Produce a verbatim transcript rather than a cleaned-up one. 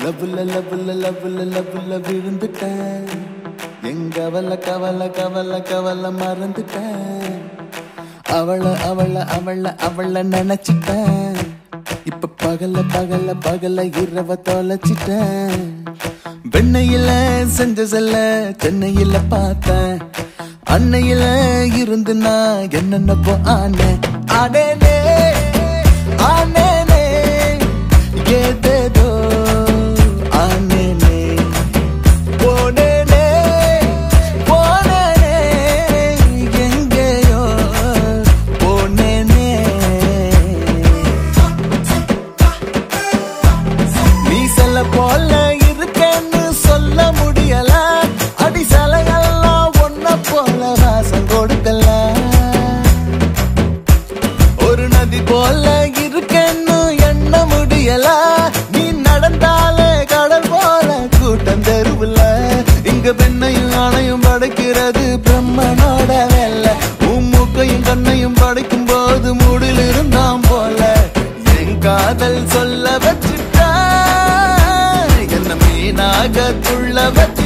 லபுல லபுல லபுல லபுல விழுந்துட்டேன். எங்க கவலை கவலை கவலை கவலை மறந்துட்டேன். அவள அவள அவள அவள நினைச்சிட்டேன். இப்ப பகல பகல பகல இரவ தொலைச்சிட்டேன். வெண்ணையில செஞ்ச செல்ல சென்னையில பார்த்தேன். அன்னையில இருந்து நான் என்னென்னப்போ ஆனே ஆனேனே ஆனேனே ஏதேதோ ஆனேனே போனேனே போனேனே எங்கேயோ போனேனே. நீ செல்ல போல இருக்கேன்னு சொல்ல முடியல. அடி சலையெல்லாம் ஒன்ன போல வாசம் கொடுக்கல. ஒரு நதி போல இருக்கேன்னு எண்ண முடியல. நீ நடந்தாலே கடல் போல கூட்டம் தெருவுல. இங்க பெண்ணையும் ஆணையும் படைக்கிறது பிரம்மனோட வேலை. மூக்கையும் கண்ணையும் படைக்கும் போது மூடில் இருந்தாம் போல. என் காதல் சொல்ல வச்சுட்டா என்ன மீனாக துள்ள வச்சு